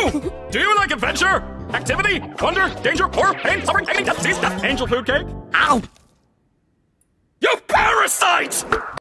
You! Do you like adventure, activity, wonder, danger, horror, pain, suffering, agony, death, disease, death, angel food cake? Ow! You parasite!